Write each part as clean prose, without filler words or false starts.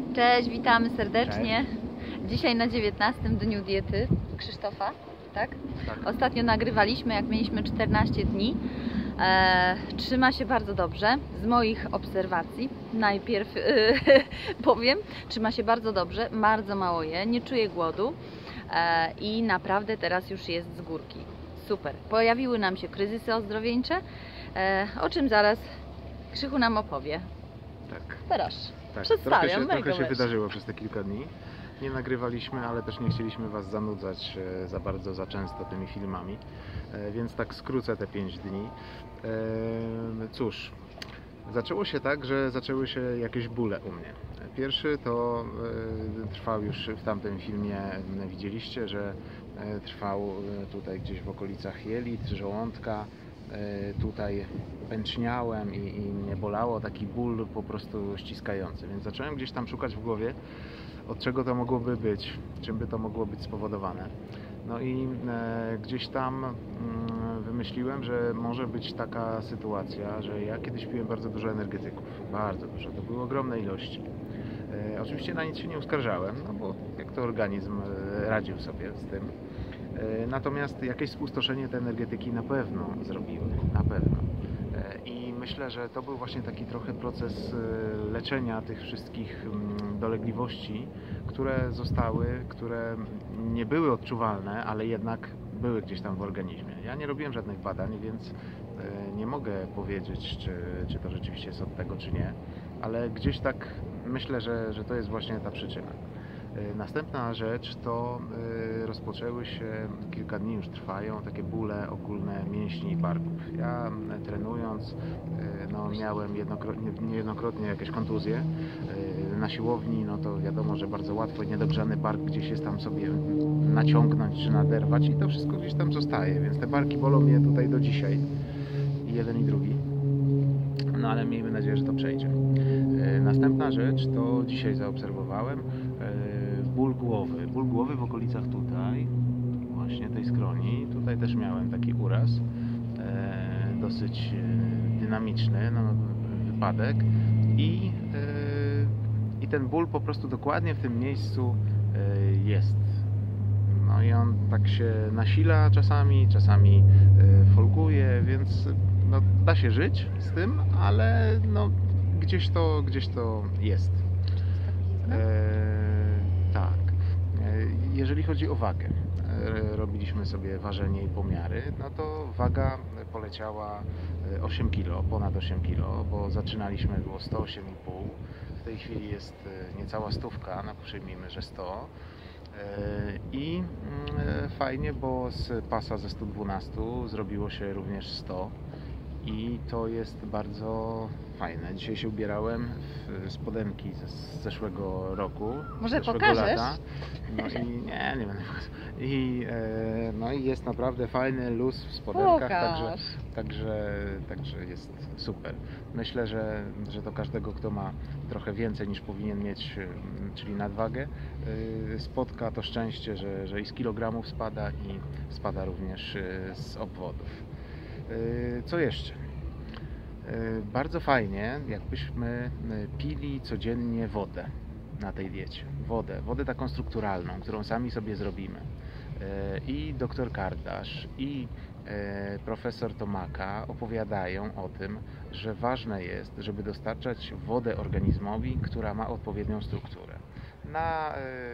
Cześć, witamy serdecznie. Dzisiaj na 19 dniu diety Krzysztofa, tak? Tak. Ostatnio nagrywaliśmy, jak mieliśmy 14 dni. Trzyma się bardzo dobrze, z moich obserwacji. Najpierw powiem, trzyma się bardzo dobrze, bardzo mało je, nie czuje głodu i naprawdę teraz już jest z górki. Super. Pojawiły nam się kryzysy ozdrowieńcze, o czym zaraz Krzychu nam opowie. Tak. Proszę. Tak. Przedstawiam. Trochę się wydarzyło przez te kilka dni. Nie nagrywaliśmy, ale też nie chcieliśmy Was zanudzać za bardzo, za często tymi filmami, więc tak skrócę te 5 dni. Cóż, zaczęło się tak, że zaczęły się jakieś bóle u mnie. Pierwszy to trwał już w tamtym filmie, widzieliście, że trwał tutaj gdzieś w okolicach jelit, żołądka. Tutaj pęczniałem i mnie bolało, taki ból po prostu ściskający, więc zacząłem gdzieś tam szukać w głowie, od czego to mogłoby być, czym by to mogło być spowodowane. No i gdzieś tam wymyśliłem, że może być taka sytuacja, że ja kiedyś piłem bardzo dużo energetyków, bardzo dużo, to były ogromne ilości. Oczywiście na nic się nie uskarżałem, no bo jak to organizm radził sobie z tym. Natomiast jakieś spustoszenie te energetyki na pewno zrobiły, na pewno. I myślę, że to był właśnie taki trochę proces leczenia tych wszystkich dolegliwości, które zostały, które nie były odczuwalne, ale jednak były gdzieś tam w organizmie. Ja nie robiłem żadnych badań, więc nie mogę powiedzieć, czy to rzeczywiście jest od tego, czy nie, ale gdzieś tak myślę, że to jest właśnie ta przyczyna. Następna rzecz to rozpoczęły się, kilka dni już trwają, takie bóle ogólne mięśni i barków. Ja trenując, no, miałem niejednokrotnie jakieś kontuzje. Na siłowni, no to wiadomo, że bardzo łatwo niedogrzany bark gdzieś jest tam sobie naciągnąć czy naderwać i to wszystko gdzieś tam zostaje, więc te barki bolą mnie tutaj do dzisiaj, i jeden i drugi. No ale miejmy nadzieję, że to przejdzie. Następna rzecz to dzisiaj zaobserwowałem ból głowy. Ból głowy w okolicach tutaj, właśnie tej skroni. Tutaj też miałem taki uraz, dosyć dynamiczny, no, wypadek i ten ból po prostu dokładnie w tym miejscu jest. No i on tak się nasila czasami folguje, więc no, da się żyć z tym, ale no, gdzieś to jest. Tak. Jeżeli chodzi o wagę, robiliśmy sobie ważenie i pomiary, no to waga poleciała 8 kg, ponad 8 kg, bo zaczynaliśmy, było 108,5, w tej chwili jest niecała 100, no przyjmijmy, że 100. I fajnie, bo z pasa ze 112 zrobiło się również 100 i to jest bardzo fajne. Dzisiaj się ubierałem w spodenki z zeszłego roku, Może zeszłego pokażesz? lata. No i nie będę pokazał. No i jest naprawdę fajny luz w spodenkach, także jest super. Myślę, że to każdego, kto ma trochę więcej niż powinien mieć, czyli nadwagę, spotka to szczęście, że i z kilogramów spada i spada również z obwodów. Co jeszcze? Bardzo fajnie, jakbyśmy pili codziennie wodę na tej diecie. Wodę taką strukturalną, którą sami sobie zrobimy. I dr Kardasz, i profesor Tomaka opowiadają o tym, że ważne jest, żeby dostarczać wodę organizmowi, która ma odpowiednią strukturę. Na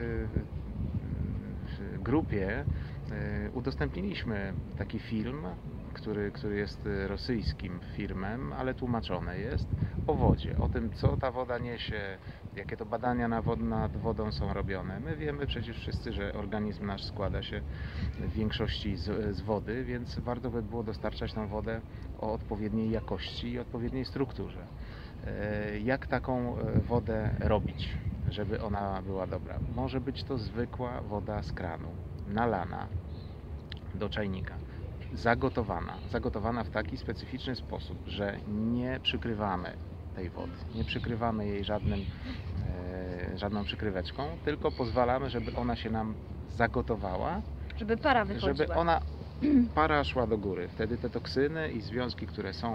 grupie udostępniliśmy taki film, który jest rosyjskim filmem, ale tłumaczony jest, o wodzie, o tym, co ta woda niesie, jakie to badania nad wodą są robione. My wiemy przecież wszyscy, że organizm nasz składa się w większości z wody, więc warto by było dostarczać tą wodę o odpowiedniej jakości i odpowiedniej strukturze. Jak taką wodę robić, żeby ona była dobra? Może być to zwykła woda z kranu, nalana do czajnika. Zagotowana w taki specyficzny sposób, że nie przykrywamy tej wody, nie przykrywamy jej żadną przykryweczką, tylko pozwalamy, żeby ona się nam zagotowała, Żeby para wychodziła. żeby para szła do góry. Wtedy te toksyny i związki, które są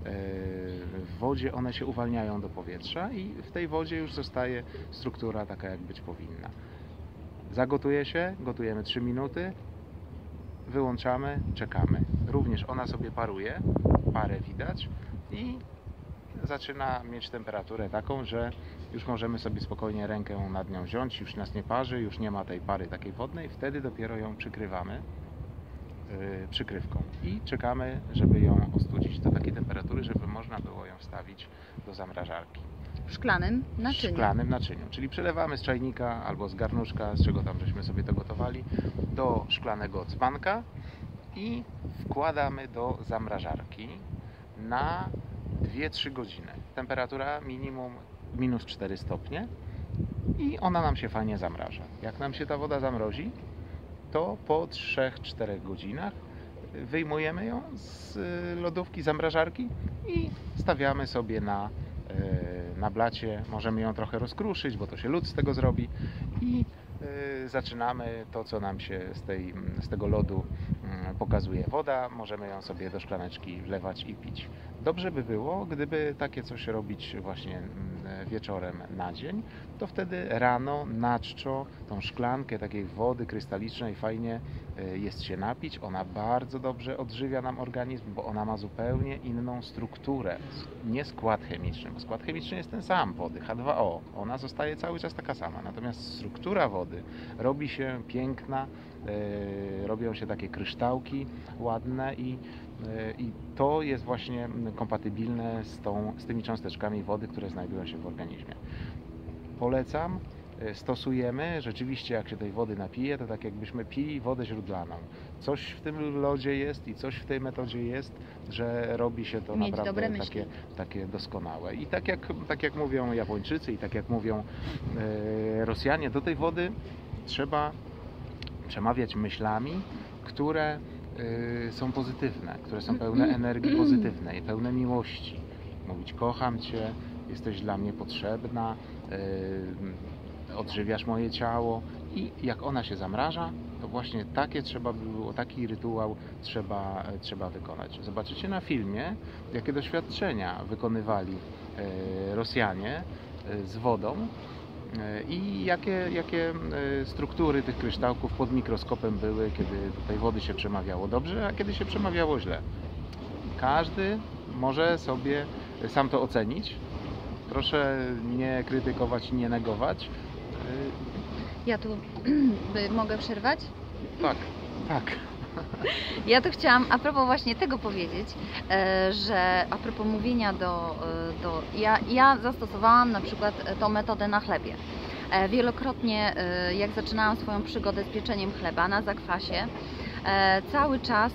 w wodzie one się uwalniają do powietrza i w tej wodzie już zostaje struktura taka, jak być powinna. Zagotuje się, gotujemy 3 minuty, wyłączamy, czekamy. Również ona sobie paruje, parę widać i zaczyna mieć temperaturę taką, że już możemy sobie spokojnie rękę nad nią wziąć, już nas nie parzy, już nie ma tej pary takiej wodnej, wtedy dopiero ją przykrywamy przykrywką i czekamy, żeby ją ostudzić do takiej temperatury, żeby można było ją wstawić do zamrażarki. W szklanym W naczyniu. szklanym naczyniu, czyli przelewamy z czajnika albo z garnuszka, z czego tam żeśmy sobie to gotowali, do szklanego dzbanka i wkładamy do zamrażarki na 2-3 godziny. Temperatura minimum minus 4 stopnie i ona nam się fajnie zamraża. Jak nam się ta woda zamrozi, to po 3-4 godzinach wyjmujemy ją z lodówki, zamrażarki i stawiamy sobie na blacie. Możemy ją trochę rozkruszyć, bo to się lód z tego zrobi i zaczynamy to, co nam się z tego lodu pokazuje woda. Możemy ją sobie do szklaneczki wlewać i pić. Dobrze by było, gdyby takie coś robić właśnie wieczorem na dzień, to wtedy rano na czczo tą szklankę takiej wody krystalicznej fajnie jest się napić. Ona bardzo dobrze odżywia nam organizm, bo ona ma zupełnie inną strukturę. Nie skład chemiczny, bo skład chemiczny jest ten sam wody, H2O. Ona zostaje cały czas taka sama. Natomiast struktura wody robi się piękna, robią się takie kryształki ładne i to jest właśnie kompatybilne z tymi cząsteczkami wody, które znajdują się w organizmie. Polecam, stosujemy, rzeczywiście jak się tej wody napije, to tak jakbyśmy pili wodę źródlaną. Coś w tym lodzie jest i coś w tej metodzie jest, że robi się to Mieć naprawdę dobre myśli. takie doskonałe. I tak jak mówią Japończycy i tak jak mówią Rosjanie, do tej wody trzeba przemawiać myślami, które są pozytywne, które są pełne energii pozytywnej, pełne miłości. Mówić: kocham Cię, jesteś dla mnie potrzebna, odżywiasz moje ciało. I jak ona się zamraża, to właśnie takie trzeba by było, taki rytuał trzeba wykonać. Zobaczycie na filmie, jakie doświadczenia wykonywali Rosjanie z wodą i jakie struktury tych kryształków pod mikroskopem były, kiedy do tej wody się przemawiało dobrze, a kiedy się przemawiało źle. Każdy może sobie sam to ocenić. Proszę nie krytykować, nie negować. Ja tu mogę przerwać? Tak. Ja tu chciałam a propos właśnie tego powiedzieć, że a propos mówienia ja zastosowałam na przykład tą metodę na chlebie. Wielokrotnie, jak zaczynałam swoją przygodę z pieczeniem chleba na zakwasie, cały czas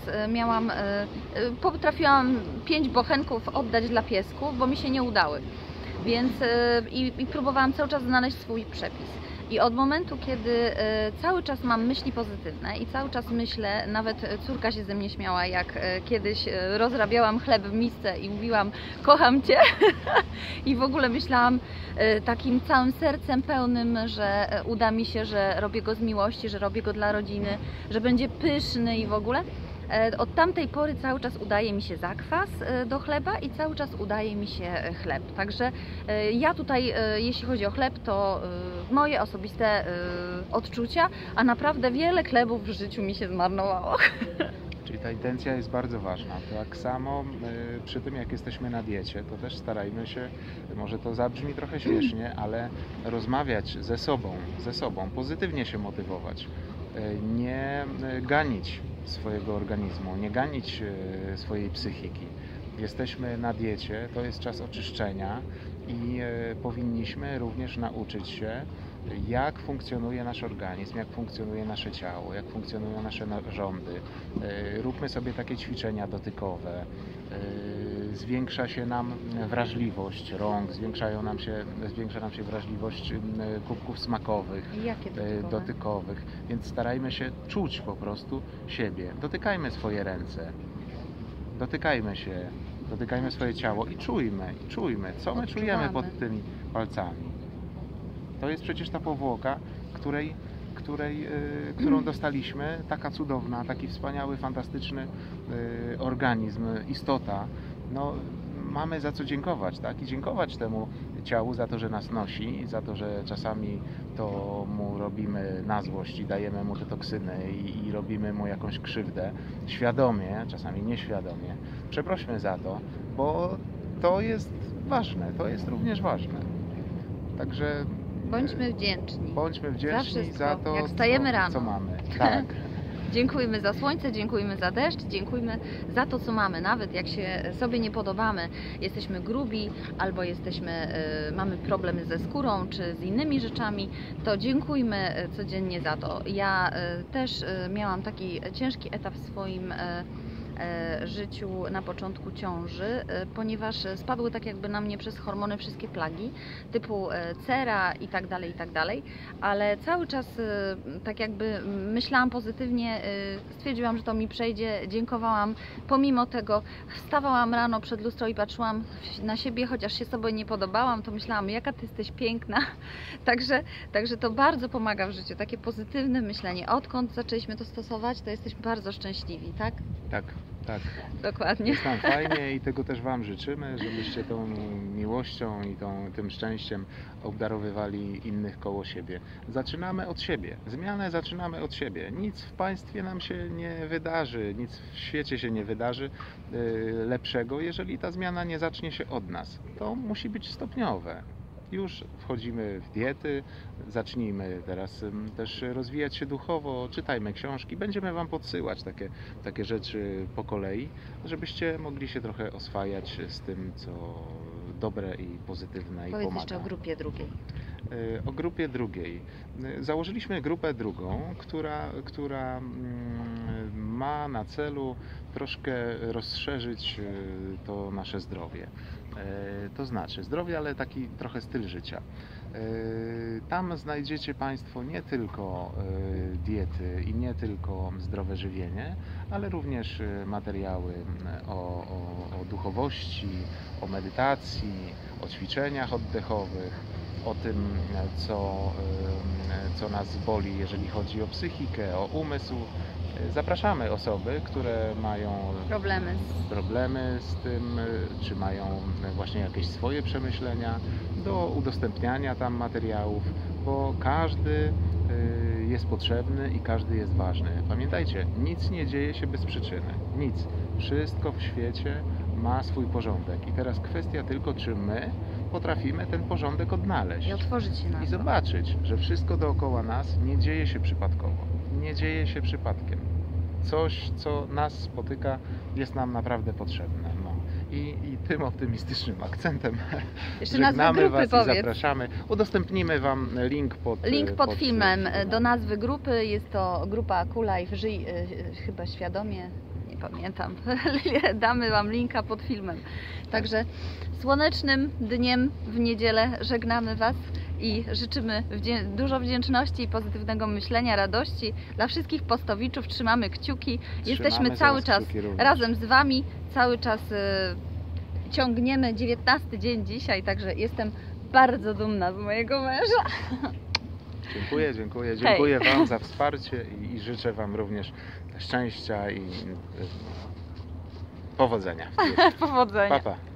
potrafiłam 5 bochenków oddać dla piesków, bo mi się nie udały. Więc i próbowałam cały czas znaleźć swój przepis. I od momentu, kiedy cały czas mam myśli pozytywne i cały czas myślę, nawet córka się ze mnie śmiała, jak kiedyś rozrabiałam chleb w misce i mówiłam: kocham Cię. I w ogóle myślałam takim całym sercem pełnym, że uda mi się, że robię go z miłości, że robię go dla rodziny, że będzie pyszny i w ogóle. Od tamtej pory cały czas udaje mi się zakwas do chleba i cały czas udaje mi się chleb. Także ja tutaj, jeśli chodzi o chleb, to moje osobiste odczucia, a naprawdę wiele chlebów w życiu mi się zmarnowało. Czyli ta intencja jest bardzo ważna. Tak samo przy tym, jak jesteśmy na diecie, to też starajmy się, może to zabrzmi trochę śmiesznie, ale rozmawiać ze sobą, pozytywnie się motywować, nie ganić swojego organizmu, nie ganić swojej psychiki. Jesteśmy na diecie, to jest czas oczyszczenia i powinniśmy również nauczyć się, jak funkcjonuje nasz organizm, jak funkcjonuje nasze ciało, jak funkcjonują nasze narządy. Róbmy sobie takie ćwiczenia dotykowe. Zwiększa się nam wrażliwość rąk, zwiększa nam się wrażliwość kubków smakowych, Jakie dotykowych, więc starajmy się czuć po prostu siebie. Dotykajmy swoje ręce, dotykajmy się, dotykajmy swoje ciało i czujmy, co my czujemy pod tymi palcami. To jest przecież ta powłoka, którą dostaliśmy, taka cudowna, taki wspaniały, fantastyczny organizm, istota. No, mamy za co dziękować, tak? I dziękować temu ciału za to, że nas nosi, za to, że czasami to mu robimy na złość i dajemy mu te toksyny i robimy mu jakąś krzywdę, świadomie, czasami nieświadomie. Przeprośmy za to, bo to jest ważne, to jest również ważne. Także Bądźmy wdzięczni. Bądźmy wdzięczni za to, jak wstajemy rano. co mamy. Tak. Dziękujmy za słońce, dziękujmy za deszcz, dziękujmy za to, co mamy. Nawet jak się sobie nie podobamy, jesteśmy grubi albo mamy problemy ze skórą czy z innymi rzeczami, to dziękujmy codziennie za to. Ja też miałam taki ciężki etap w swoim życiu na początku ciąży, ponieważ spadły tak jakby na mnie przez hormony wszystkie plagi typu cera i tak dalej, ale cały czas tak jakby myślałam pozytywnie, stwierdziłam, że to mi przejdzie, dziękowałam, pomimo tego wstawałam rano przed lustro i patrzyłam na siebie, chociaż się sobie nie podobałam, to myślałam, jaka ty jesteś piękna, także to bardzo pomaga w życiu, takie pozytywne myślenie. Odkąd zaczęliśmy to stosować, to jesteśmy bardzo szczęśliwi, tak? Tak. Tak. Dokładnie. Jest nam fajnie i tego też Wam życzymy, żebyście tą miłością i tym szczęściem obdarowywali innych koło siebie. Zaczynamy od siebie. Zmianę zaczynamy od siebie. Nic w państwie nam się nie wydarzy, nic w świecie się nie wydarzy lepszego, jeżeli ta zmiana nie zacznie się od nas. To musi być stopniowe. Już wchodzimy w diety, zacznijmy teraz też rozwijać się duchowo, czytajmy książki, będziemy Wam podsyłać takie rzeczy po kolei, żebyście mogli się trochę oswajać z tym, co dobre i pozytywne i pomaga. Powiedz jeszcze o grupie drugiej. O grupie drugiej. Założyliśmy grupę drugą, która ma na celu troszkę rozszerzyć to nasze zdrowie. To znaczy zdrowie, ale taki trochę styl życia. Tam znajdziecie Państwo nie tylko diety i nie tylko zdrowe żywienie, ale również materiały o duchowości, o medytacji, o ćwiczeniach oddechowych, o tym, co nas boli, jeżeli chodzi o psychikę, o umysł. Zapraszamy osoby, które mają problemy z tym, czy mają właśnie jakieś swoje przemyślenia, do udostępniania tam materiałów, bo każdy jest potrzebny i każdy jest ważny. Pamiętajcie, nic nie dzieje się bez przyczyny. Nic. Wszystko w świecie ma swój porządek. I teraz kwestia tylko, czy my potrafimy ten porządek odnaleźć. I otworzyć się na to. I zobaczyć, że wszystko dookoła nas nie dzieje się przypadkowo. Nie dzieje się przypadkiem. Coś, co nas spotyka, jest nam naprawdę potrzebne. No. I tym optymistycznym akcentem jeszcze żegnamy Was powiedz. I zapraszamy. Udostępnimy Wam link pod filmem do nazwy grupy. Jest to grupa Cool Life, żyj chyba świadomie, nie pamiętam. Damy Wam linka pod filmem. Także słonecznym dniem w niedzielę żegnamy Was i życzymy dużo wdzięczności i pozytywnego myślenia, radości dla wszystkich postowiczów. Trzymamy kciuki. Jesteśmy cały czas razem z Wami. Cały czas ciągniemy 19 dzień dzisiaj, także jestem bardzo dumna z mojego męża. Dziękuję Wam za wsparcie i życzę Wam również szczęścia i powodzenia. Powodzenia. Pa, pa.